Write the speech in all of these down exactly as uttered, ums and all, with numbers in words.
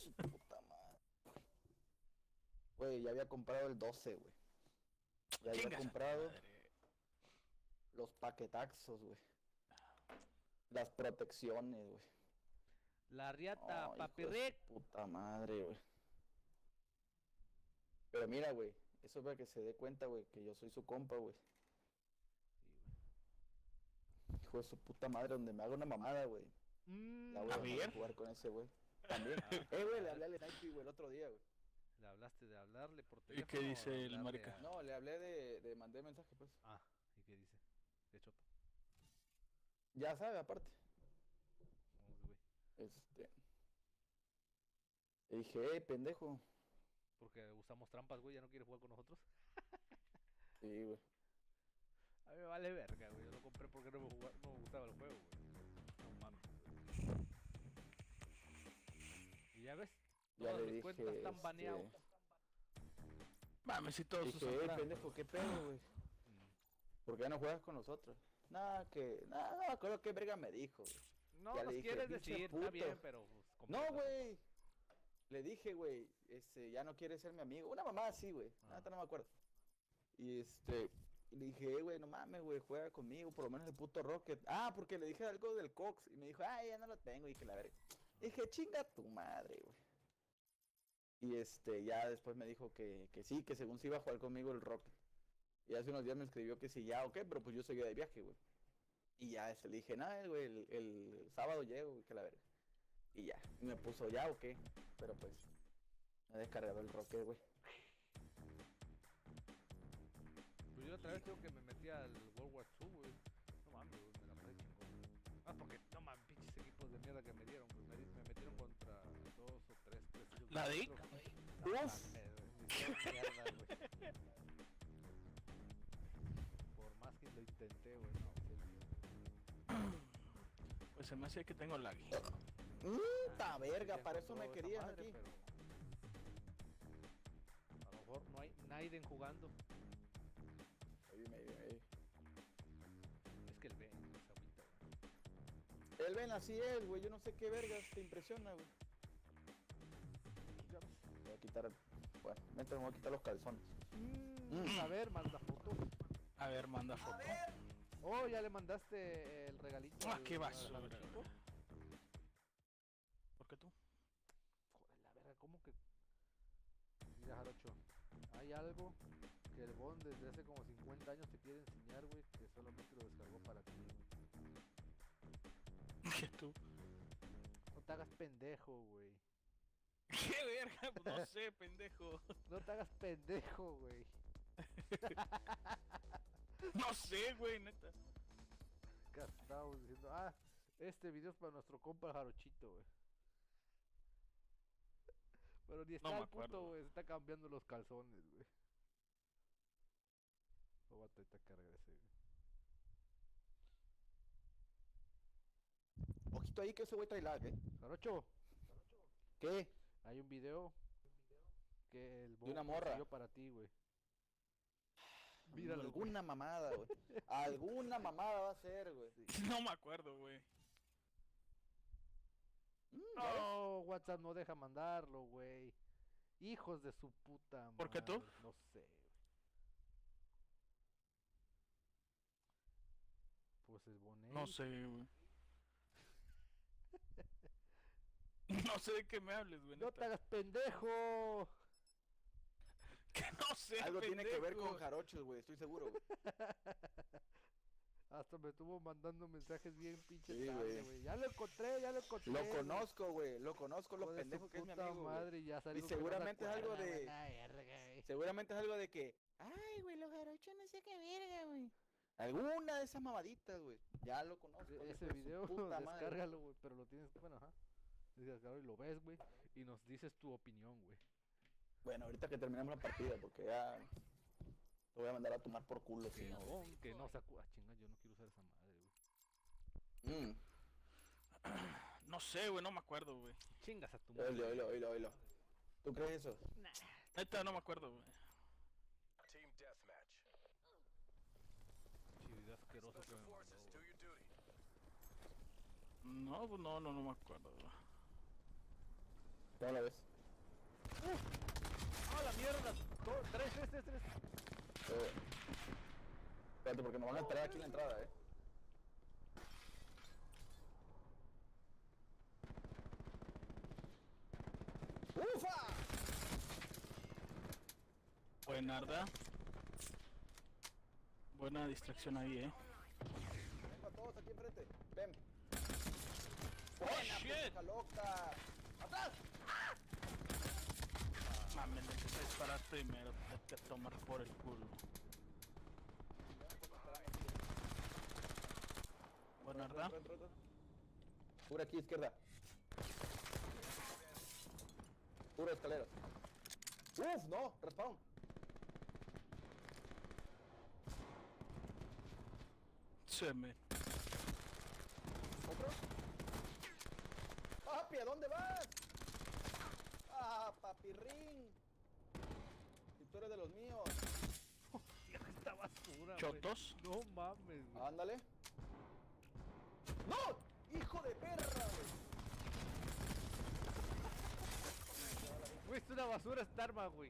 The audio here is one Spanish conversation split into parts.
su puta madre. Güey, ya había comprado el doce, güey. Ya había Chingas a tu comprado madre. los paquetaxos, güey. Las protecciones, güey. La riata, Oh, hijo de papirric. su puta madre, güey. Pero mira, güey, eso es para que se dé cuenta, güey, que yo soy su compa, güey. Sí, güey. Hijo de su puta madre, donde me haga una mamada, güey. Mm, La voy a a mandar ver. a jugar con ese, güey. También. Ah, eh, güey, le hablé al Nike, güey, el otro día, güey. le hablaste de hablarle por ¿Y teléfono. qué dice o el hablarle marica? a- No, le hablé de, de mandé mensaje, pues. Ah, ¿y qué dice? De choto. Ya sabe, aparte. ¿Cómo que, güey? Este. Le dije, eh, pendejo. Porque usamos trampas, güey, ya no quiere jugar con nosotros. Sí, güey. A mí me vale verga, güey. Yo lo compré porque no me, jugaba- no me gustaba el juego, güey. No mames, güey. Y ya ves, Ya todas le mis dije, cuentas están este, baneadas. Mames, si todos Dije, usan eh, trampas. pendejo, ¿qué pedo, güey? Mm. ¿Por qué no juegas con nosotros? Nada, que. Nada, no me acuerdo qué verga me dijo, güey. No Ya nos le dije, quieres "Pinche decir, puto". está bien, pero pues, No, completa. güey. Le dije, güey, este, ya no quiere ser mi amigo. Una mamá así, güey. Ah. Nada, no me acuerdo. Y este, y le dije, "Eh, güey, no mames, güey, juega conmigo, por lo menos el puto Rocket. Ah, porque le dije algo del Cox. Y me dijo, ay, ya no lo tengo. Y que la verga. Y dije, chinga tu madre, güey. Y este, ya después me dijo que, que sí, que según se iba a jugar conmigo el Rocket. Y hace unos días me escribió que sí, ya, ok, pero pues yo seguía de viaje, güey. Y ya, este, le dije, nada, güey, el, el sábado llego, güey, que la verga. Y ya, y me puso, ya, ok. Pero pues, me he descargado el Rocket, güey. Pues yo otra vez tengo que me metí al World War dos, güey. No mames, güey, me la pasé chingón. Ah, porque no mames, pinches equipos de mierda que me dieron, güey. Me, di- me metieron contra dos o tres precios. ¿La D I C? Uf. Mierda, güey. Por más que lo intenté, güey, no. Pues se me hace que tengo lag. ¡Puta verga! Para eso me querían madre, aquí. pero a lo mejor no hay Naiden jugando. Ahí, ahí, ahí. Es que el Ben es agüita, güey. El Ben así es, güey. Yo no sé qué vergas te impresiona, güey. Ya ves. Voy a quitar. Bueno, mientras me voy a quitar los calzones. Mm, a ver, manda foto. A ver, manda foto. Oh, ya le mandaste el regalito. Ah, al- qué al basura. Jarochito. ¿Por qué tú? Joder, la verga, ¿cómo que? Mira, Jarocho, hay algo que el Bond desde hace como cincuenta años te quiere enseñar, güey, que solamente lo descargó para ti, güey. ¿Qué tú? No te hagas pendejo, güey. ¿Qué verga? Pues no sé, pendejo. No te hagas pendejo, güey. No sé, güey, neta. Que estábamos diciendo, ah, este video es para nuestro compa Jarochito, güey. Pero ni está No me el puto, acuerdo. güey, se está cambiando los calzones, güey. Lo voy a tratar que regrese, güey. Ojito ahí que ese güey trae lag, ¿eh? Jarocho, ¿Qué? hay un video que el De una Bond morra. consiguió para ti, güey. Míralo, güey. Alguna mamada, güey. Alguna mamada va a ser, güey. No me acuerdo, güey. Mm, ¿ya ves? No, WhatsApp no deja mandarlo, güey. Hijos de su puta madre. ¿Por qué tú? No sé, güey. Pues es bonito. No sé, güey. No sé de qué me hables, güey. ¡No neta. te hagas pendejo! Que no sé, Algo tiene que ver pendejo. con jarochos, güey. Estoy seguro, güey. Hasta me estuvo mandando mensajes bien pinches Sí, tarde, güey. güey. Ya lo encontré, ya lo encontré. Lo güey. conozco, güey. Lo conozco, lo Hijo de su pendejo que es mi puta amigo, güey. madre, y ya salió Y que no se seguramente es algo acuerda, de- güey. Ay, verga, güey. Seguramente es algo de que. Ay, güey, los jarochos no sé qué verga, güey. Alguna de esas mamaditas, güey. Ya lo conozco. E- hijo Ese de su video, puta madre. descárgalo, güey, pero lo tienes, bueno, ajá. Descárgalo y lo ves, güey, y nos dices tu opinión, güey. Bueno, ahorita que terminemos la partida, porque ya. Te voy a mandar a tomar por culo, si no. No, que no se acuerda. Chinga, yo no quiero usar esa madre, güey. Mm. No sé, güey, no me acuerdo, güey. Chingas a tu madre. Oílo, oílo, oílo, oílo. ¿Tú crees eso? Neta, no me acuerdo, güey. Team deathmatch. Chido asqueroso que Special me mandó, forces, do güey. your duty. No, pues no, no, no me acuerdo, güey. ¿Cómo la ves? ¡Ah, la mierda! Dos, tres, tres, tres, tres. Eh, espérate, porque nos van a esperar aquí en la entrada, eh. ¡Ufa! Buenarda. Buena distracción ahí, eh. Vengo a todos aquí enfrente. Ven. Oh, Buena, shit. pendeja loca. ¡Atrás! Mames, le empecé a disparar primero. Te que tomar por el culo. Buenarda. Entra, entra, entra. Pura aquí, izquierda. Pura escaleras. Uf, no, respawn. Se me. ¿Otro? Papi, ¿a dónde vas? Ah, papirrín. Si tú eres de los míos. Hostia, esta basura, güey. Chotos. No mames, güey. Ándale. ¡No! ¡Hijo de perra, güey! Güey, es una basura esta arma, güey.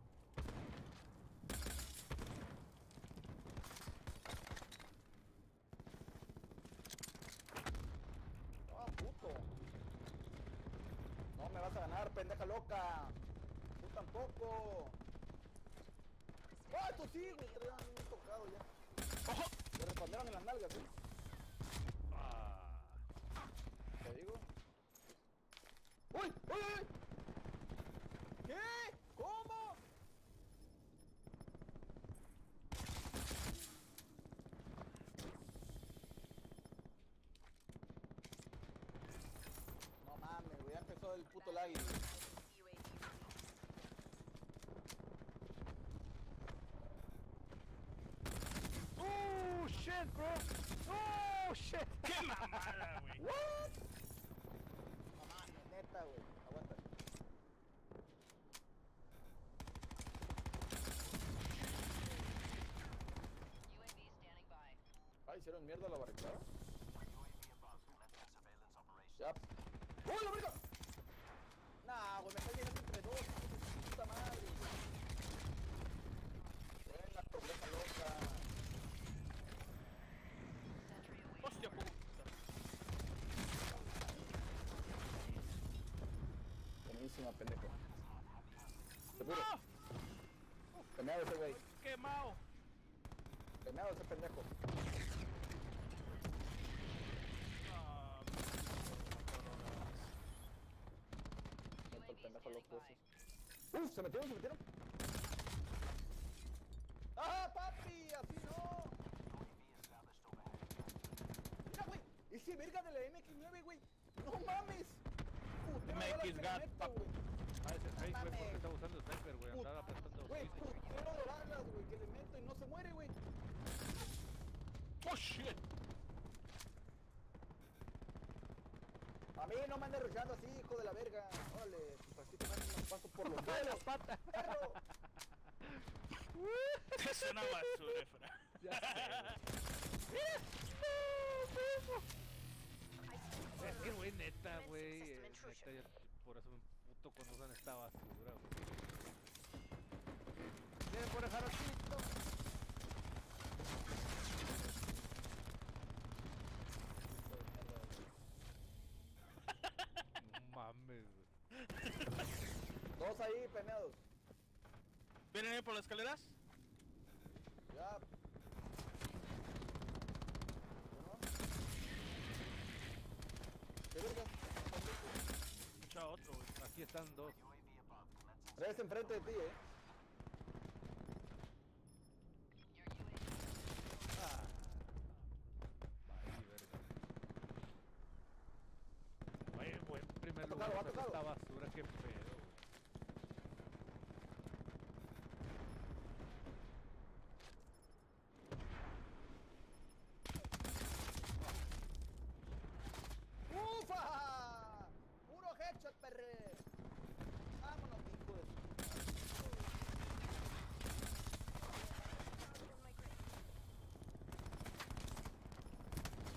¡Ah, puto! No me vas a ganar, pendeja loca. Tú tampoco. ¡Ah, tú sí, güey! Te habían bien tocado ya. ¡Ojo! Me respondieron en las nalgas, ¿eh? Ah. Te digo. ¡Uy! ¡Uy, uy, uy! ¿Qué? ¿Cómo? No mames, güey, ya empezó el puto lag. ¡Oh, shit, bro! ¡Oh, shit! ¡Qué mamada, güey! ¿What? No mames, neta, güey. Aguanta. Ah, hicieron mierda la barricada. Ya. ¡Uy, la verga! Nah, güey, me está llegando entre dos. hijo de Puta madre, güey. Ven la pendeja loca. ¡Hostia, puta! Buenísima, pendejo. Seguro. ¡Ah! Pemeado ese güey. ¡Quemado! Pemeado ese pendejo. Ah, Siento el pendejo loco ese. ¡Uf! ¿Se metieron? ¿Se metieron? ¡Ah, papi! ¡Así no! Mira, güey. Ese verga de la M X nueve, güey. ¡No mames! Putero M X doradas que le Gat, meto, papi. güey. Ah, ese fake, güey, porque Mames. estaba usando sniper, güey. Andaba aplastando Güey, los pisos. putero doradas, güey, que le meto y no se muere, güey. ¡Oh, shit! A mí no me andes rushando así, hijo de la verga. Órale, pues así te mando unos pasos por los ¡Ay, la dedos. pata! ¡Perro! Es una basura, Fra. Ya sé, güey. Es que, güey, neta, güey. eh, Neta, yo por eso me puto cuando usan esta basura, güey. Viene por el jarochito. No mames, güey. Dos ahí, peneados. ¿Vienen ahí por las escaleras? Ya. Uno. ¿Qué verga? Escucha otro, güey. Aquí están dos. Tres enfrente de ti, eh. Ah. Vale, verga. Oye, güey, en primer Ha lugar, tocado, ha esta tocado. basura, qué pedo, güey. ¡Ufa! ¡Puro headshot, perre! Vámonos, hijo de su...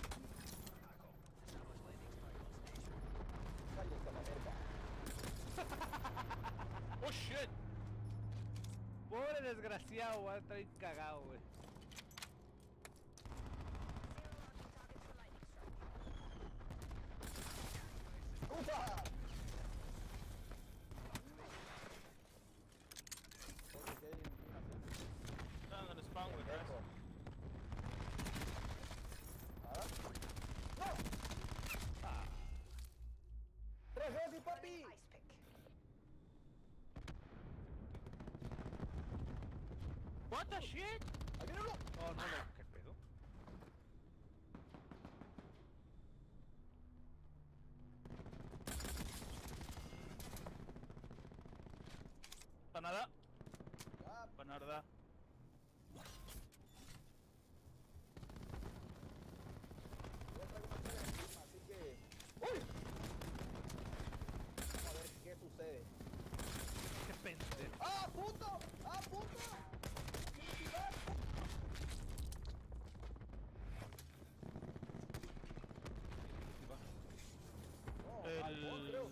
Cállate a la verga. desgraciado, güey. Está bien cagado, güey. ¡Ufa! Está en el spawn, güey. atrás. ¿Nada? ¡No! Ah, ¡Tres veces, papi! What the shit? ¡Ahí viene uno! oh, no, no. ¿Qué pedo? Panada. Ya, Panarda. ya traigo una tela encima, así que... ¡Uy! Vamos a ver qué sucede. Qué pendejo. ¡Ah, puto! ¡Ah, puto! No, El- Alfón, creo.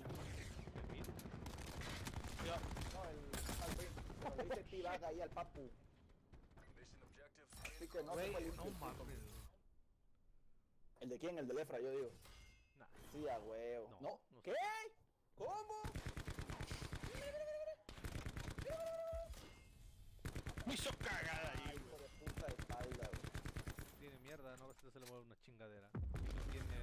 Ya. No, el Alvin. Pero le dice T-Bag ahí al papu. Mission objective. Así que no Güey, se fue no limpio. mames. ¿El de quién? El de Lefra, yo digo. Nah. Sí, a huevo. No, ¿No? no sé. ¿Qué? ¿Cómo? Me hizo cagada Ay, ahí, hijo güey. de puta de espalda, güey. Tiene mierda, no se le mueve una chingadera. Tiene.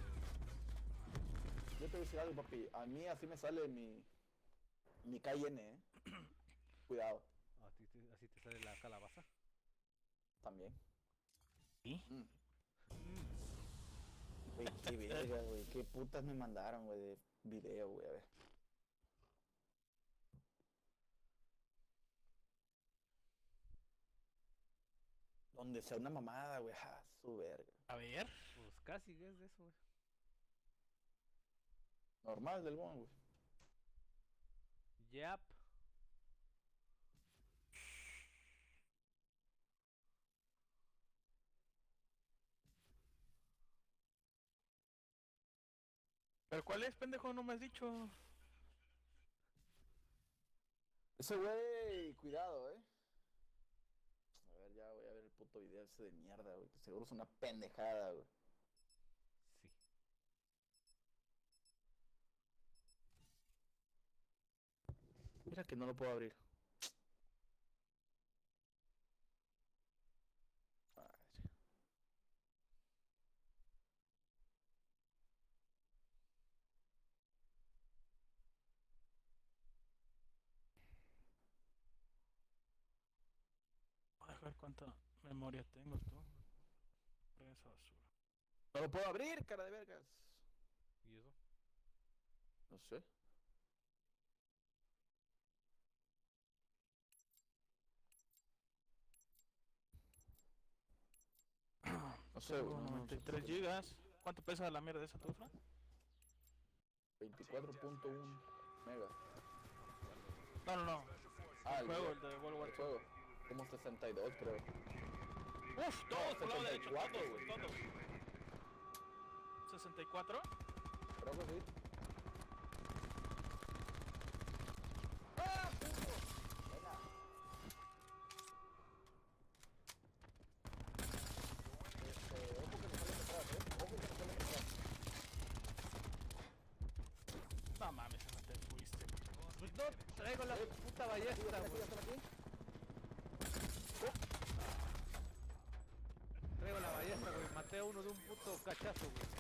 Yo te voy a decir algo, papi. A mí así me sale mi... Mi K I N, ¿eh? Cuidado. ¿A ti te- así te sale la calabaza? También. ¿Sí? Mm. Mm. Güey, qué verga, güey. Qué putas me mandaron, güey, de video, güey. A ver. Donde sea una mamada, güey. Ja, su verga. A ver. Pues casi es de eso, güey. Normal del bon, güey. Yep. ¿Pero cuál es, pendejo? No me has dicho. Ese güey, cuidado, eh. A ver, ya voy a ver el puto video ese de mierda, güey. Que seguro es una pendejada, güey. Sí. Mira que no lo puedo abrir. Madre. Voy a ver cuánta memoria tengo tú. Esa basura. No lo puedo abrir, cara de vergas. ¿Y eso? No sé. No sé, Tengo güey. no- no noventa y sé. tres gigas. ¿Cuánto pesa la mierda de esa tufla? veinticuatro punto uno mega. No, no, no. Ah, El juego, el de World War el dos. juego. Como sesenta y dos, creo. Uf, todos por lado derecho, setenta y cuatro, todos, güey. todos. ¿sesenta y cuatro? Creo que sí. ¡Ah, puto! Venga. Este, ojo que me sale detrás, eh. Ojo que me sale detrás. No mames, no te fuiste. Pues no traigo la puta ballesta, ¿Están aquí? güey. ¿Están aquí? Traigo la ballesta, güey. Maté a uno de un puto cachazo, güey.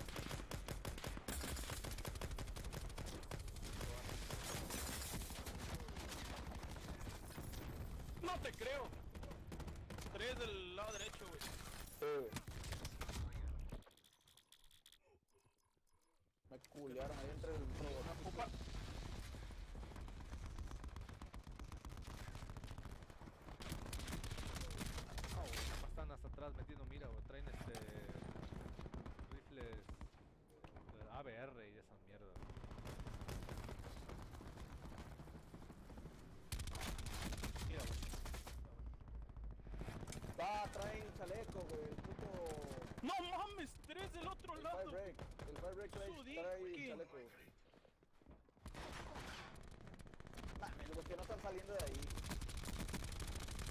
No te creo. Tres del lado derecho, güey. Sí, güey. Me culiaron ahí entre el robot. Opa. No, güey. Nada más están hasta atrás metiendo mira, güey. Traen este. Rifles. eh, A B R y esas mierdas. Mira, güey. Va, traen chaleco, güey. El puto... No mames, tres del otro El lado. firebreak. El firebreak trae, Sudiki. trae chaleco. Mames, los que no están saliendo de ahí.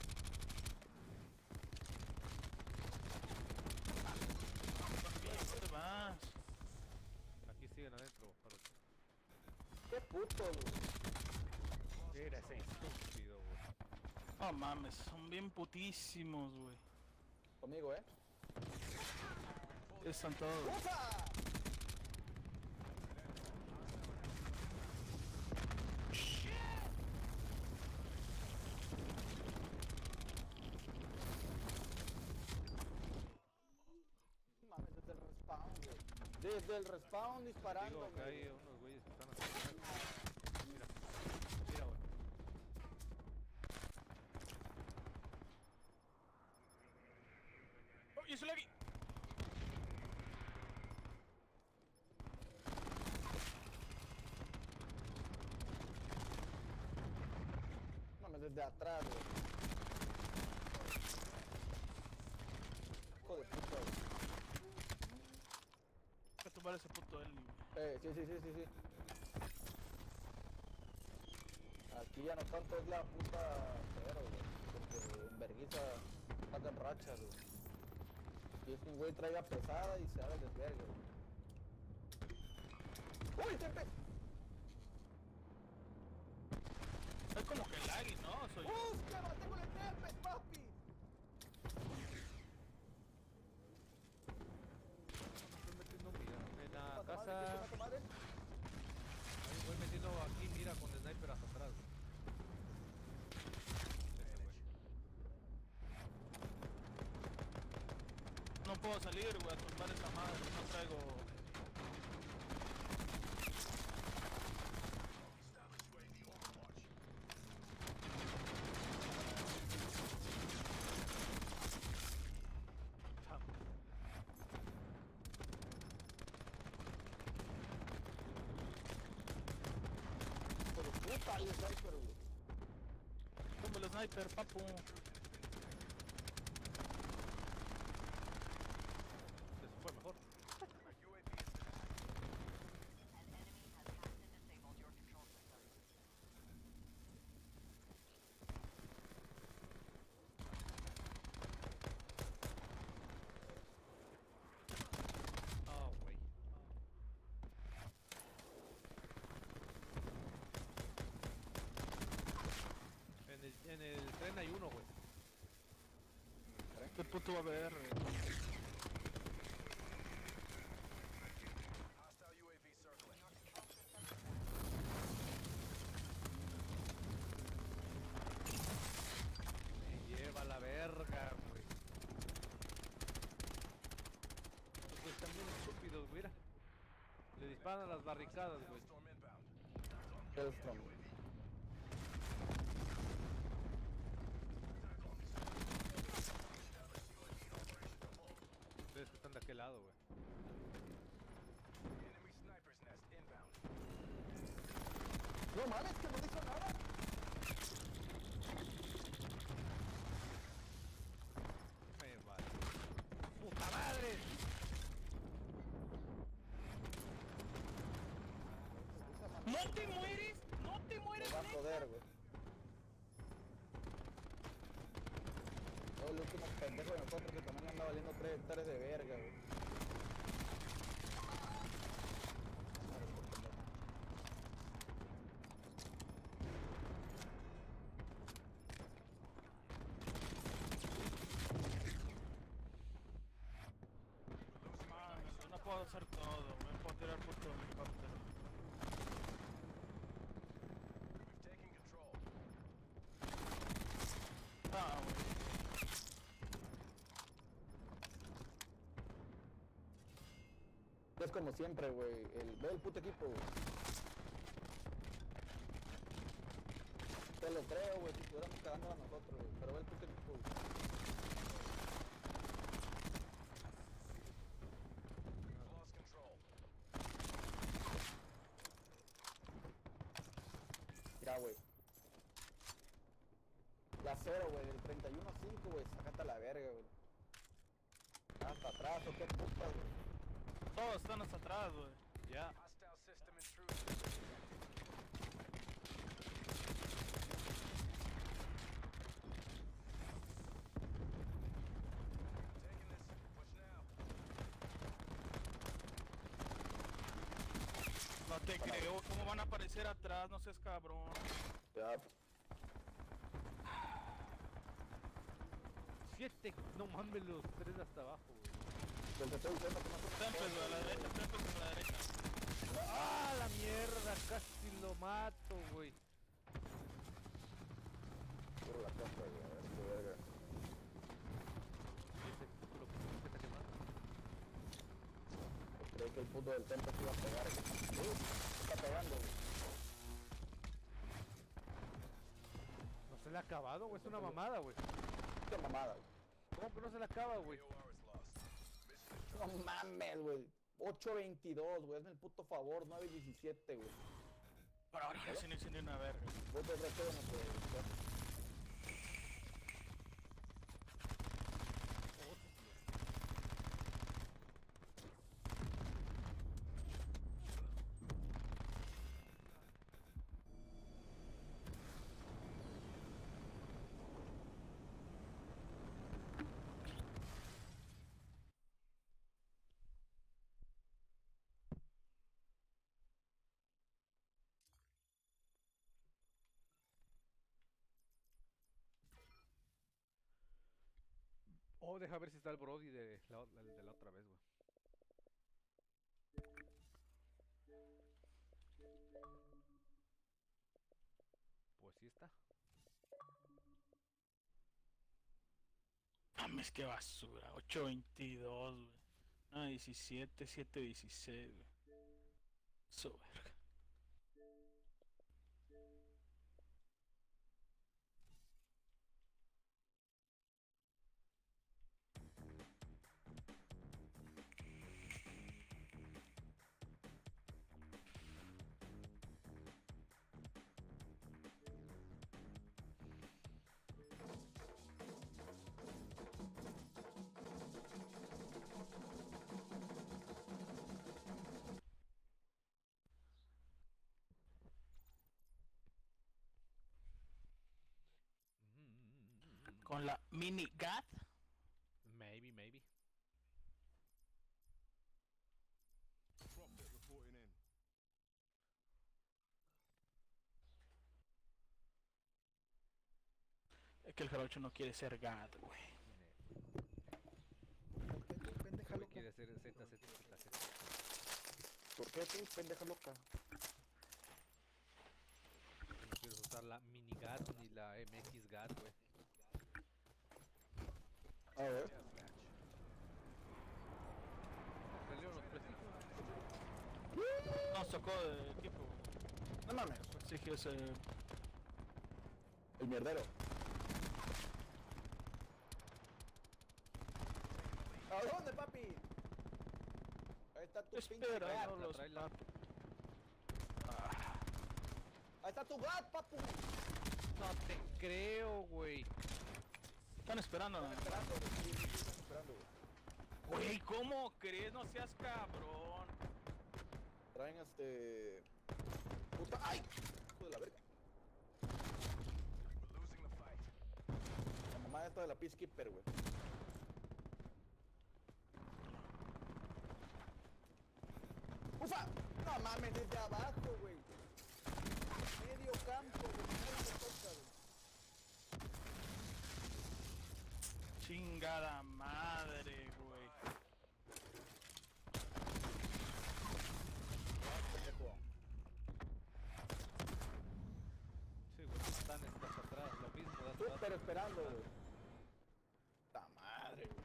putos, güey. Mira ese estúpido, güey. No mames, son bien putísimos, güey. Conmigo, ¿eh? Están todos. ¡Ufa! Mames, desde el respawn, güey. Desde el respawn disparando. Digo que hay unos güeyes que están haciendo. Mira, mira, güey. ¡Oh, y eso le vi! Mames, desde atrás, güey. Hijo de puta, güey. Hay que tumbar ese puto Eli, güey. Eh, sí, sí, sí, sí, sí. Aquí ya no tanto es la puta cero, güey. Porque en vergüenza sacan rachas, güey. Y es que un güey traiga pesada y se haga el desvergue, güey. ¡Uy, Tepe! Es como que laggy, ¿no? Soy yo. ¡Hostia, maté con el Tepe, papi! Estoy metiendo mira. En la Mata madre, casa. ¿qué mata madre? Ahí voy metiendo aquí mira con el sniper hasta atrás, güey. Ese güey. No puedo salir, güey, a tumbar esa madre. No traigo... Hijo de puta, ahí el sniper, güey. Tumba el sniper, papu. Eso fue mejor. U A V is An enemy has hacked and disabled your control system. Ah, güey. En el, en el tren hay uno, güey. Este puto va a ver, güey. hostile U A V circling. Your control system is Me lleva la verga, güey. Estos güeyes están bien estúpidos, mira. Le disparan a las barricadas, güey. Storm inbound. Hellstrom. Ustedes que están de aquel lado, güey. Enemy sniper's nest inbound. No mames, que no dijo nada. Me vale. ¡Puta madre! ¡No te mueres! ¡No te Me mueres, va a neta! joder, güey. Luego el último pendejo de nosotros que también anda valiendo tres hectáreas de verga, güey. Mames, yo no puedo hacer todo, me puedo tirar puto helicóptero. We've taken control. Ah, güey. Es como siempre, güey. El, ve el puto equipo, güey. Te lo creo, güey, si estuviéramos cagando a nosotros, güey. Pero ve el puto equipo, güey. We've lost control. Mira, güey. La cero, güey, del treinta y uno a cinco, güey. Sácate a la verga, güey. Hasta atrás, o qué puta, güey. Todos están hasta atrás, güey. Ya. Hostile system intrusion. Taking this. Push now. No te creo, ¿cómo van a aparecer atrás? No seas cabrón. Ya, Siete, no mames, los tres de hasta abajo, güey. pues te estoy diciendo que no son Temples, güey, a la derecha, temples a la derecha. ¡Ah, la mierda! Casi lo mato, güey. por la casa, güey, a ver qué verga. Ese puto lo que se está quemando. Pues creí que el puto del templo se iba a pegar. Uh, se está pegando, güey. No se le ha acabado, güey. Es una mamada, güey. Qué mamada, güey. ¿Cómo que no se le acaba, güey? A O R is lost. Mission No mames, güey. ocho veintidós, güey. Hazme el puto favor. nueve diecisiete, güey. Pero ahora casi no hice ni una verga. Vos te recuerdo, no te. Oh, deja ver si está el Brody de la, o- el de la otra vez, güey. Pues sí está. Mames, qué basura. ocho veintidós, güey. No, diecisiete, siete dieciséis, güey. Eso, verga. Mm, Con la mini gat. Maybe, maybe. Prophet reporting in. Es que el jarocho no quiere ser gat, güey. Pendeja Güey, loca. quiere hacer Z, Z, Z, Z. ¿Por qué tú, pendeja loca? No quieres usar la minigat ni la M X gat, güey. A ver. deathmatch. No, salieron los precisos. No, sacó de equipo, güey. No mames. Exige ese. El mierdero. ¿A dónde, papi? Ahí está tu pinche Espera, gat. no los tráela. mato. Ah, Ahí está tu gat, papu. No te creo, güey. están esperando. Están esperando, güey. Sí, sí, están esperando, güey. Güey, ¿cómo crees? No seas cabrón. Traen este. Puta. ¡Ay! Hijo de la verga. We're losing the fight. La mamá esta de la Peacekeeper, güey. ¡Ufa! No mames, desde abajo, güey. Medio campo, güey. Nadie me toca, güey. Chingada madre, güey. Pendejo. Sí, güey, están estas atrás. Lo mismo de Tú, atrás. pero esperando, güey. ¡Ta madre, güey!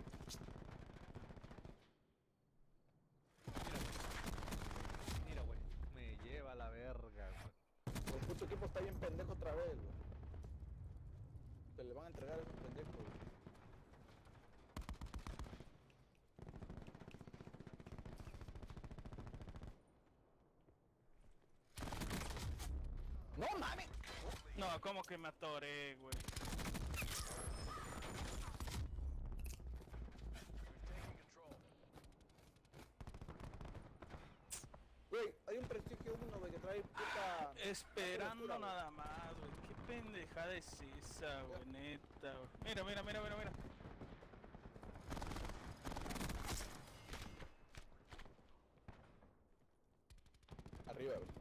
Mira, güey. Me lleva la verga, güey. El puto equipo está bien pendejo otra vez, güey. Se le van a entregar a esos pendejos, güey. ¡No mames! No, ¿cómo que me atoré, güey? We've taken control. Güey, hay un prestigio uno, güey, que trae puta... Esperando cobertura, güey. nada más, güey. Qué pendejada es esa, güey, neta, güey. Mira, mira, mira, mira, mira. Arriba, güey.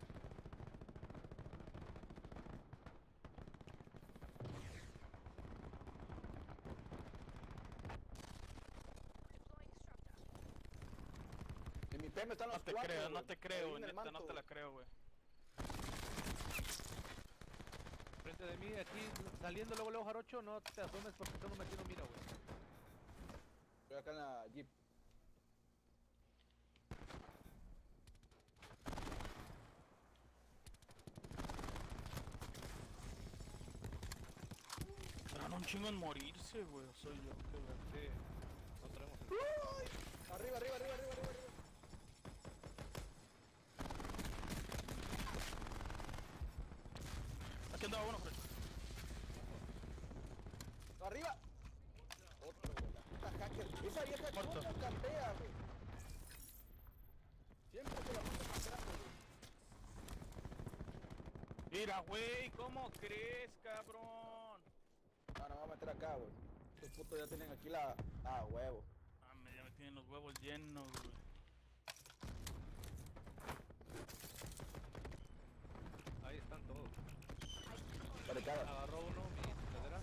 En mi P M están los No te cuatro, creo, no güey. te Ahí creo, en el neta, no manto, te la güey. creo, güey. Frente de mí, aquí saliendo luego luego Jarocho, no te asomes porque estamos metiendo mira, güey. Estoy acá en la Jeep. Tardan un chingo en morirse, güey. o Soy yo, qué ver. Sí, no traemos el... ¡Uy! Arriba, arriba, arriba, arriba, arriba, arriba. Haciendo a uno, Fred. Arriba. Otro, güey. La puta hacker. Esa vieja Muerto. cómo campea, güey. Siempre se la pasa campeando, güey. Mira, güey, ¿cómo crees, cabrón? No, no, me voy a meter acá, güey. Estos putos ya tienen aquí la... Ah, huevo. Ah, me, ya me tienen los huevos llenos, güey. Ahí están todos. Barricada. Agarró uno, mi escalera.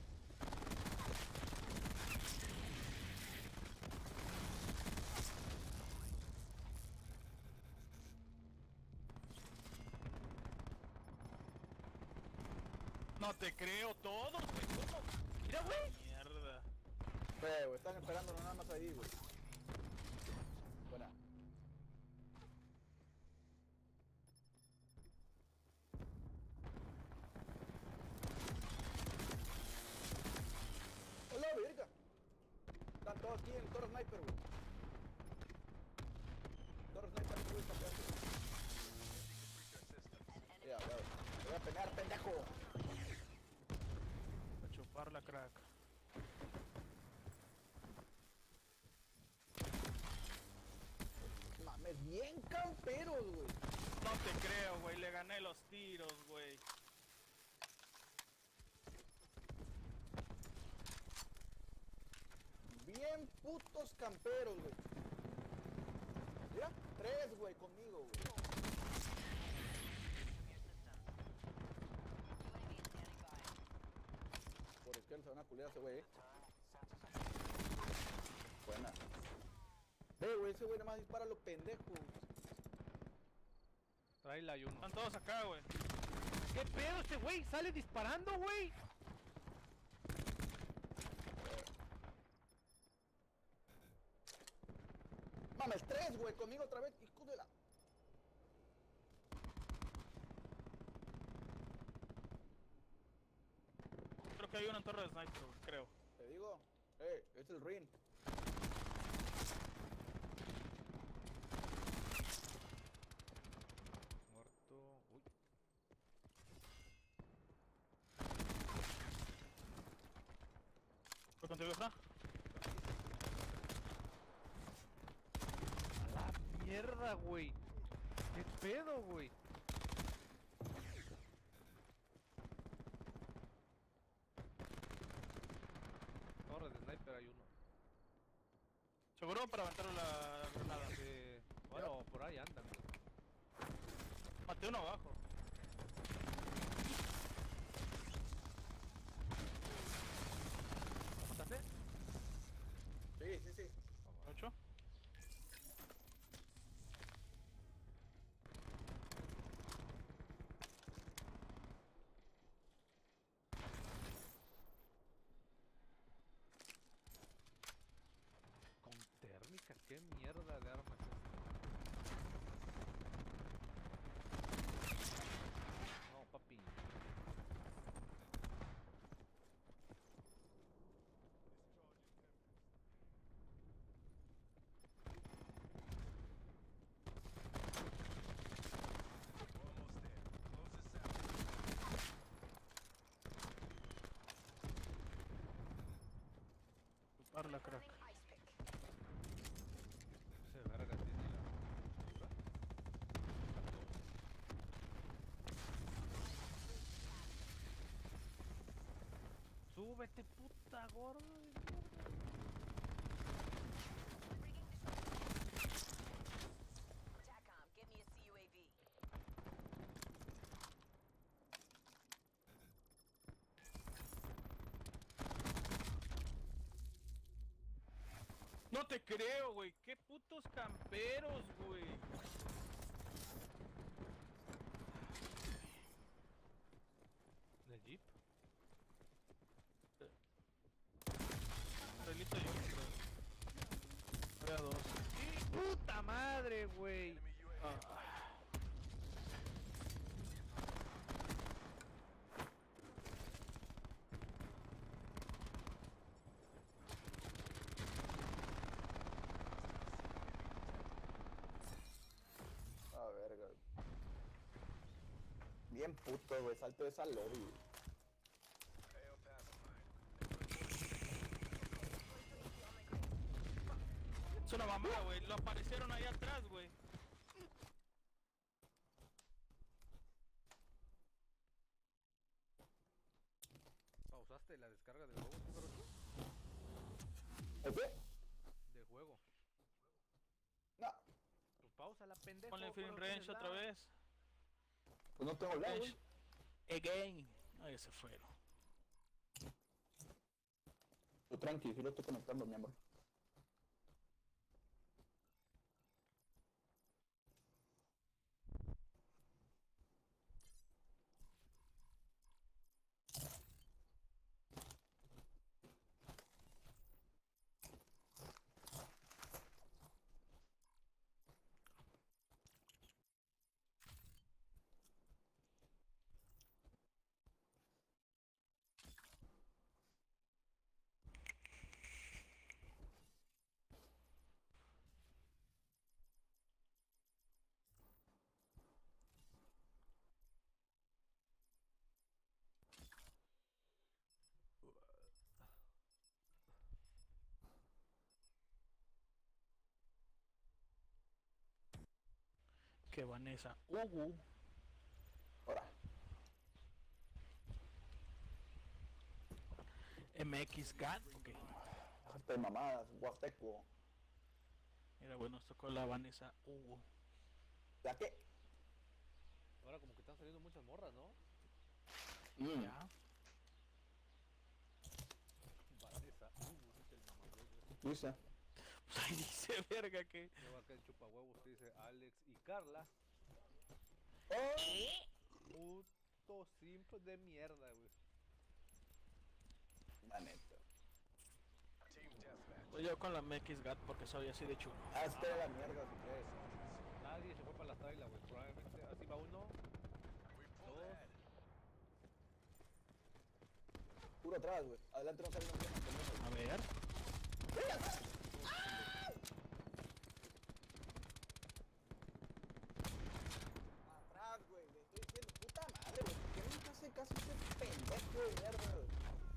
No te creo todos, güey. ¿Cómo? Mira, güey. Mierda. Güey, güey, están esperando nada más ahí, güey. Buena. ¡Hola, verga! Están todos aquí en el Toro Sniper, güey. Toro Sniper, güey, está pegando. Ya, güey. Te voy a pegar, pendejo. A chupar la crack. Mames, bien camperos, güey. No te creo, güey. Le gané los tiros, güey. Bien putos camperos, güey. Mira, tres, güey, conmigo, güey. Your system. U A V standing by. Por izquierda se van a culiar a ese güey, eh. Buena. Ve, güey, ese güey nada más dispara a los pendejos. Tráela y uno. Están todos acá, güey. ¿Qué pedo este güey? Sale disparando, güey. Mames, tres, güey, conmigo otra vez, hijo de la... Creo que hay uno en torre de sniper, güey. Creo. Te digo, eh, es el ring. Muerto. Uy. ¿Fue contigo, Fra? A la mierda, güey. ¿Qué pedo, güey? Torre de sniper hay uno. ¿Seguro para aventar la granada? Sí. Bueno, por ahí andan, güey. Maté uno abajo. ¿Lo mataste? Sí, sí, sí. ¿Ocho? Con térmica, qué mierda de arma es esta. No, papi. Almost there. Close this out. Chupar la crack. Ese verga tiene la captura. Súbete, puta gorda de mierda. TACOM, get me a C U A V. No te creo, güey. Qué putos camperos, güey. ¿En el jeep? Relito yo, güey. Voy a dos. ¡Puta madre, güey! Enemy U A V Ah. A verga. Bien puto, güey. Salto de esa lobby, güey. fail pacified. Es una mamada, güey. Lo aparecieron ahí atrás, güey. ¿Pausaste la descarga del juego, tú, Jarocho? ¿El qué? Del juego. No, Pues pausa la pendeja. Ponle free range otra vez. pues no tengo lag, güey. Again. Ahí se fueron. Tú tranqui, sí lo estoy conectando, mi amor. Que Vanessa. Ugu. Ahora. M X Gat. Ok. Déjate de mamadas, Huasteco. Mira, bueno, nos tocó la Vanessa Ugu. ¿Ya qué? Ahora como que están saliendo muchas morras, ¿no? Mm. Ya. Vanessa, uh, dice el mamador. Dice. Pues ahí dice, verga, que. Luego acá el chupahuevos te dice Alex y Carla. Oh. Puto simp de mierda, güey. La neta. Team deathmatch. Pues yo con la M X Gat porque soy así de chulo. Ah, es que era la mierda, si crees. Nadie se fue para la tabla, güey. Probablemente así va uno. We pulled Dos. ahead. Puro atrás, güey. Adelante no sale un pendejo. A ver. Atrás, güey. Le estoy diciendo, puta madre, güey. ¿Por qué nunca hace caso a ese pendejo de mierda, güey?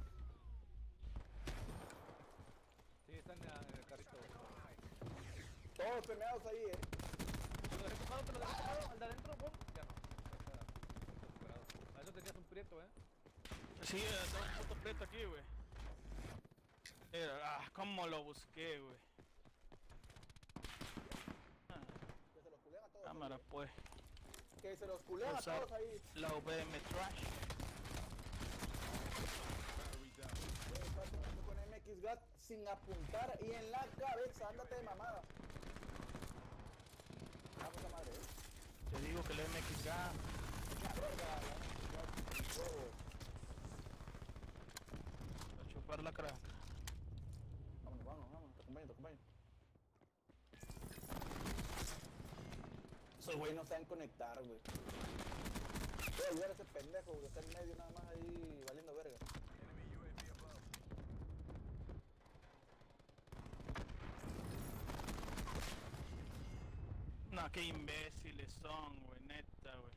Sí, están en, en el carrito. Todos pemeados ahí, eh. Te lo dejé tocado, te lo dejé tocado. Al de adentro, bom. Ya no. Ya está recuperado. A eso tenías un prieto, eh. Sí, está un puto preto aquí, güey. Mira, ah, cómo lo busqué, güey. Ah, Que se los culean a todos. cámara, ahí, pues. eh. Que se los culean a Usar todos ahí. la V M Trash. Battery down. Güey, estás jugando con M X Gat sin apuntar y en la cabeza. Ándate de mamada. Ah, puta madre, eh. Te digo que la M X Gat. La verga, la M X Gat. Huevo. A chupar la crack. Vámonos, vámonos, vámonos. Te acompaño, te acompaño. Esos güey no saben conectar, güey. Voy a ayudar a ese pendejo, que está en medio nada más ahí valiendo verga. Enemy U A V above. No, qué imbéciles son, güey, neta, güey.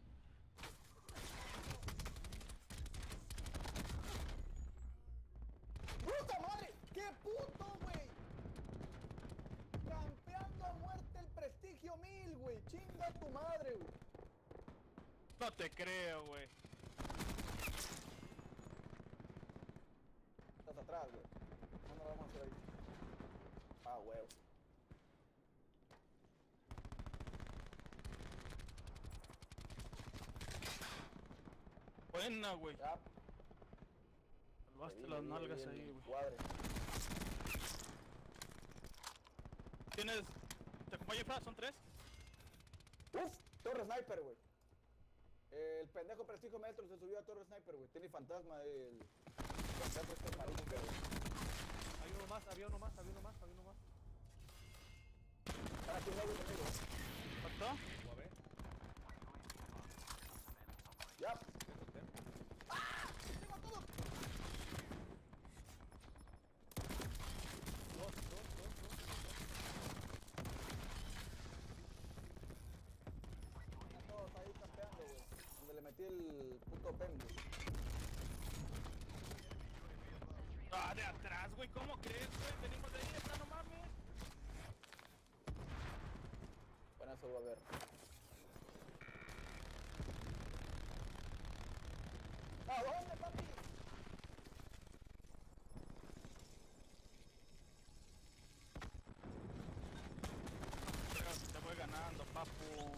¡Puta madre! ¡Qué puto, güey! Campeando a muerte el prestigio mil, güey. Chinga tu madre, güey. No te creo, güey. Estás atrás, güey. No nos vamos a hacer ahí. Ah, huevo. Buena, güey. Ya. Salvaste Ahí, las ahí, nalgas en ahí, el güey. cuadre. ¿Tienes... ¿Te acompaño, Fra? ¿Son tres? Uf, torre sniper, güey. El pendejo prestigio maestro se subió a torre sniper, güey. Tiene fantasma el... fantasma este marica, güey. Hay uno más, había uno más, había uno más, había uno más. Están aquí un lado conmigo. ¿Faltó? O a ver, Ya. esos templos. ¡Tengo todo! Dos, dos, dos, dos, dos. Están todos ahí campeando, güey. Donde le metí el puto pem, güey. Ah, de atrás, güey. ¿Cómo crees, güey? Venimos de ahí, está, no mames. Bueno, eso va a ver. ¿A dónde, papi? Pero te voy ganando, papu.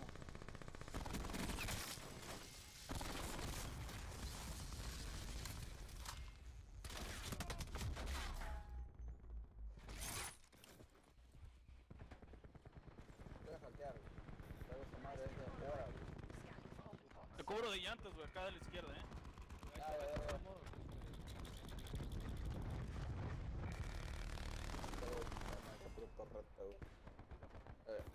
Voy a hackear, güey. Traigo esa madre desde ahora, güey. Te cubro de llantas, güey, acá de la izquierda, eh. Ahí Ah, está, ya, ya, ya. vamos. Pero, bueno, esa pura torreta, güey. Eh,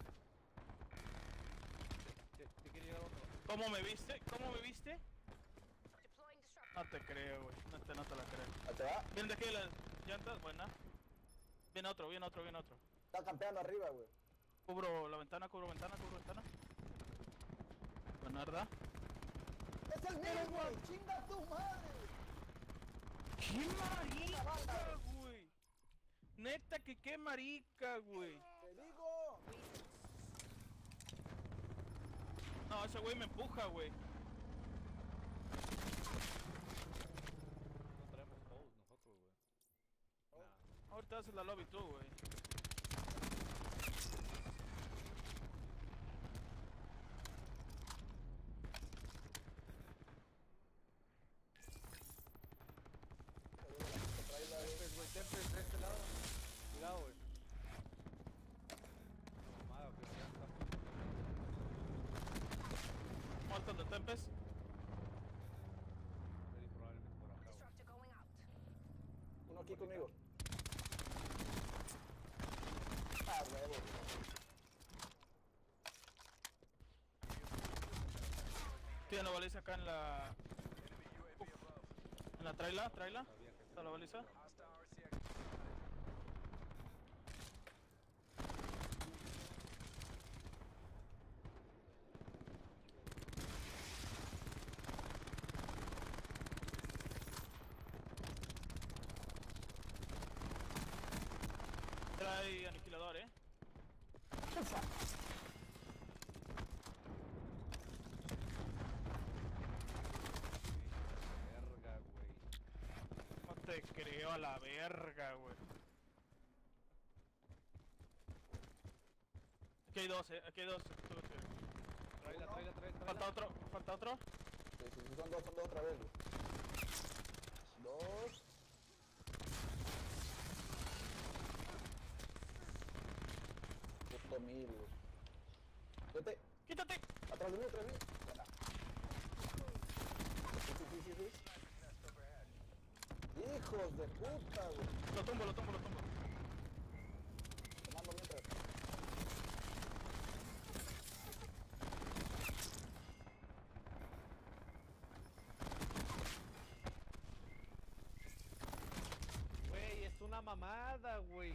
Sí, sí quiere llegar otro. ¿Cómo me viste? ¿Cómo me viste? Deploying disruptor. No te creo, güey. No te, no te la creo. ¿ahí te va? ¿Vienen de aquí de las llantas? Buena. Viene otro, viene otro, viene otro. Está campeando arriba, güey. Cubro la ventana, cubro ventana, cubro ventana. Buenarda. ¡Es el mío, güey! ¡Chinga tu madre! ¡Qué marica, güey! Neta que qué marica, güey. ¡Te digo! No, ese güey me empuja, güey. No traemos host nosotros, güey. Nah. Ahorita haces la lobby tú, güey. Tempest, güey, Tempest de este lado. Cuidado, güey. No, mamada, güey, ya está. Muertos de Tempest. Ready, probablemente por acá, güey. Disruptor going out. Uno aquí conmigo. Ah, huevo. Tiene la baliza acá en la... Uf. En la traila, traila. Sabía que Está la baliza. Hostile R C X. Trae aniquilador, eh. verga, güey. No te creo a la verga, güey. Aquí hay dos, eh. Aquí hay dos. Tráela, tráela, tráela. Falta otro, falta otro. Sí, sí, sí, son dos, son dos otra vez, güey. Dos. Puto mil, güey. Vete, ¡Quítate! atrás de mí, atrás de mí. Buena. Sí, sí, sí, sí, sí. Hijos de puta, güey. Lo tumbo, lo tumbo, lo tumbo. Tomando mientras. Güey, es una mamada, güey.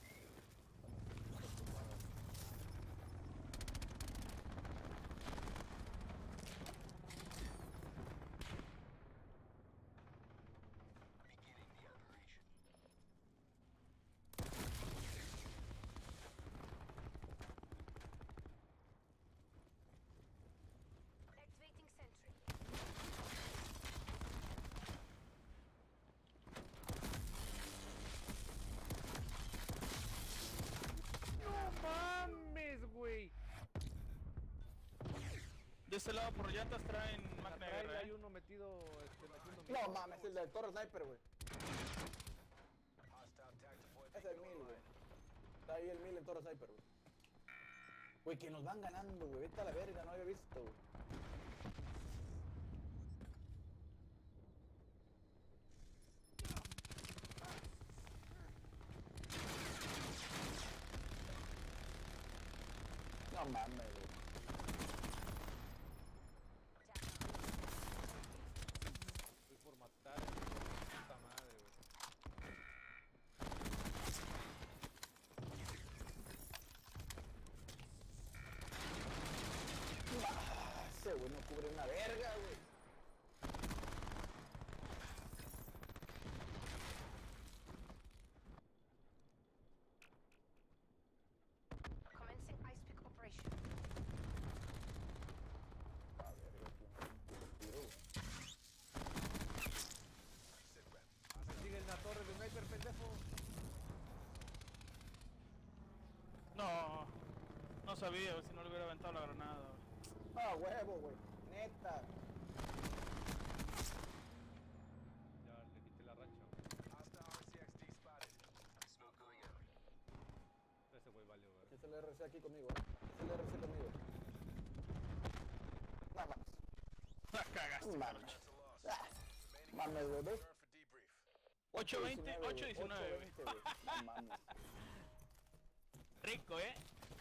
Activating sentry. No mames, güey. De este lado por llantas traen En la máquina de traila guerra, hay eh. uno metido, este, metiendo No mames, el del Torre Sniper, güey. Hostile tactical Es el mil, güey. Está ahí el mil en Toro Sniper, güey. Güey, que nos van ganando, güey. Vete a la verga, no había visto, güey. No mames, güey. Estoy por matar a mi puta madre, güey. Ah, ese güey no cubre una verga, güey. Commencing ice pick operation. A verga, tiene un tiro, güey. Sit rep. Se sigue en la torre de sniper, pendejo. No, no sabía, güey, si no le hubiera aventado la granada, güey. Ah, huevo, güey. Neta. Ya le quité la racha, güey. Hostile R C X D spotted. Smoke going out. Ese güey valió, güey. Es el R C aquí conmigo, eh. Es el R C conmigo. No mames. La cagaste, Mames. Carlos. That's a loss. Ah, Remaining mames, güey. ¿Ves? return for debrief. ocho veinte, güey. ocho diecinueve, güey. ocho veinte, güey. No mames. Rico, eh.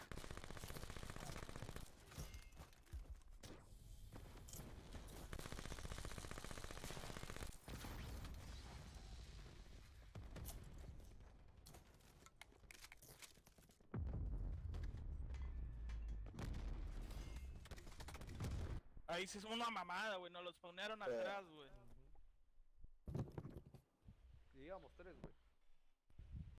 Ahí sí es una mamada, güey. Nos los spawnearon Sí. atrás, güey. Y íbamos tres, güey.